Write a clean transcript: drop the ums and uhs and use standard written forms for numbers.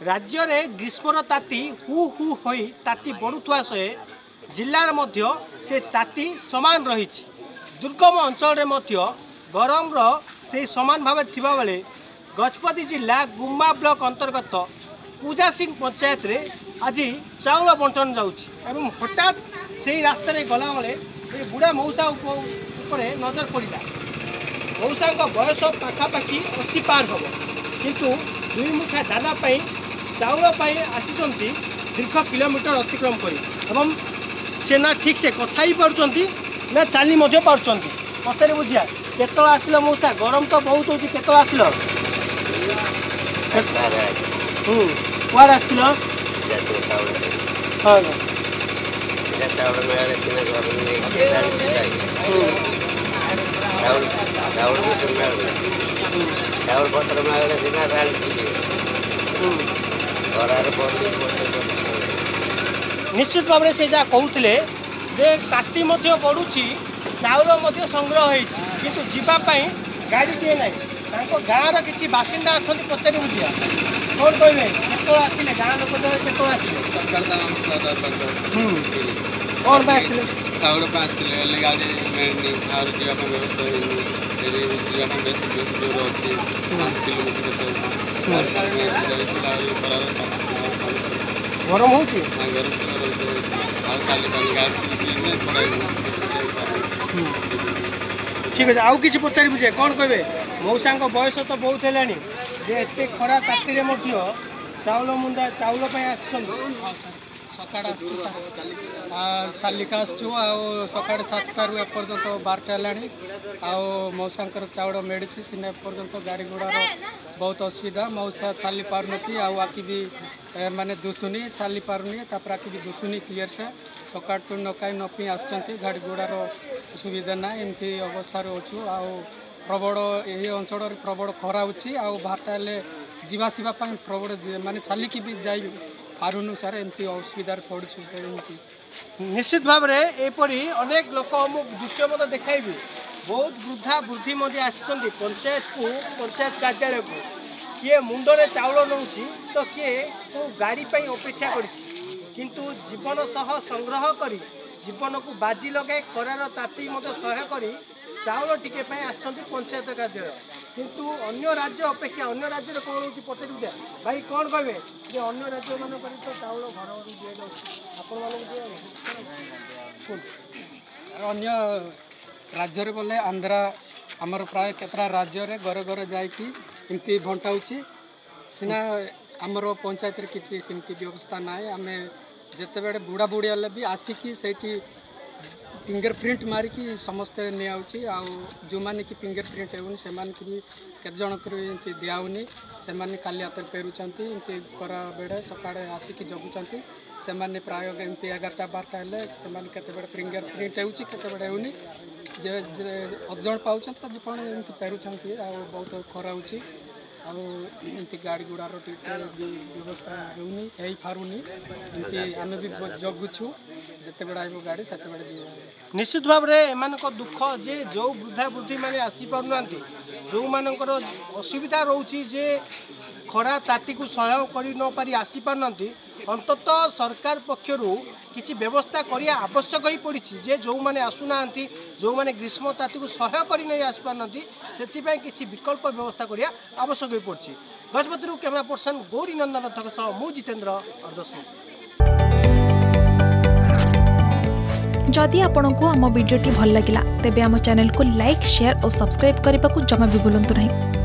राज्य में ग्रीष्मर ताती who who होई ताती बढ़ुवा सहे जिलार मध्य से ताती समान रही। दुर्गम अंचल गरम से समान भाव थिबा बेले गजपति जिला गुम्मा ब्लॉक अंतर्गत पूजा सिंह पंचायत रे आज चाउल बंटन जाऊँ हठात से रास्ता गला बेले ये बुढ़ा मौसा नजर पड़ा। मौसा बयस पाखापाखि 80 पार हम किंतु दुई मुठा दाना चाउल आसी दीर्घ किलोमीटर अतिक्रम कर से ना ठीक से कथा ही पार्टी ना चली पार्टी पचारे बुझिया केत आसिल मौसा गरम तो बहुत हो केत आसिल कुआड़ आसिल हाँ निश्चित भाव से जहाँ कहते ताती बढ़ुची चाउल संग्रह होती जीवाई गाड़ी दिए ना गाँव किसी बासिंदा अच्छा पचारि बुझिया कौन कहे केत आसिले गाँव लोक केत कौन चाउल गाड़ी मिलनी व्यवस्था दूर अच्छी 5 किलोमीटर गरम हो ठीक है आउ किसी पचारि बुझे कौन कहे मौसा बयस तो बहुत है एत खरा ताती चाउल मुंडा चाउल सकाळ चालिका सकाळ 7 एपर्यंत 12टा है मौसा चाउल मिली सीना एपर्यंत गाड़ी घोड़ार बहुत असुविधा मौसा चली पारती आखि भी माने दुसुनी चली पारनी आखि भी दुसुनी क्लीयर से सकाळ नकाई नपी आसछंती गाड़ी घोड़ार सुविधा ना एमती अवस्था अच्छु प्रबल यही अंचल प्रबल खरा होची बारटा जावासवा प्रबल माने चलिकी भी जाई पारुनु सार एमती असुविधार पड़ू से निश्चित भाव में एपरी अनेक लोक दृश्य मत देखाइबी बहुत वृद्धा वृद्धि आसी पंचायत को पंचायत कार्यालय को किए मुंडे चाउल नौची तो किए को गाड़ी अपेक्षा किंतु जीवन सह संग्रह कर जीवन को बाजी लगे खरार ताती सहाय कर चाउल टिके आसछंती पंचायत कार्यालय किंतु अन्य राज्य अपेक्षा अन्य राज्य कौन हो पचार भाई कौन कहे जे अन्य राज्य मान तो चाउल घर घर अन्य राज्य बोले आंध्रा आमर प्राय केतरा राज्य रे घर घर जामती बंटाऊँगी सीना आमर पंचायत किसी सेमती व्यवस्था ना आम जिते बड़े बुढ़ा बुढ़ी हेल्ले भी आसिकी से फिंगर प्रिंट मारिकी समस्ते नि जो मैंने कि फिंगर प्रिंट होनी से भी केत जनक दिहनी से खाली हाथ पेरुंट एमती कर बेड़े सका आसिकी जगुंट से प्राय एमती 11टा 12टा हेल्ले से फिंगर प्रिंट होते होनी जे अजण पाँच एमती पेरुंट बहुत खरा होची एमती गाड़ी गुड़ार व्यवस्था होनी हो पारुनी एमती आम भी जगुछु जिते बड़ा गाड़ी से निश्चित भाव में एम दुख जे जो वृद्धा वृद्धि मैंने आसी पारना जो मानकर असुविधा रोचे जे खरा ताती को सहयोग कर न पारी आसी पारना अंतत सरकार पक्षर किसी व्यवस्था करिया आवश्यक ही पड़ी जे जो मैंने आसुना जो मैंने ग्रीष्म ताती को सहयोग कर नहीं आसी पारना से किसी विकल्प व्यवस्था करिया आवश्यक ही पड़ी। गजपति कैमरा पर्सन गौरी नंदन सह मु जितेन्द्र अर्दस। जदि आपंक आम भिडी भल लगा तेब आम चैनल को लाइक शेयर और सब्सक्राइब करने को जमा भी भूलु नहीं।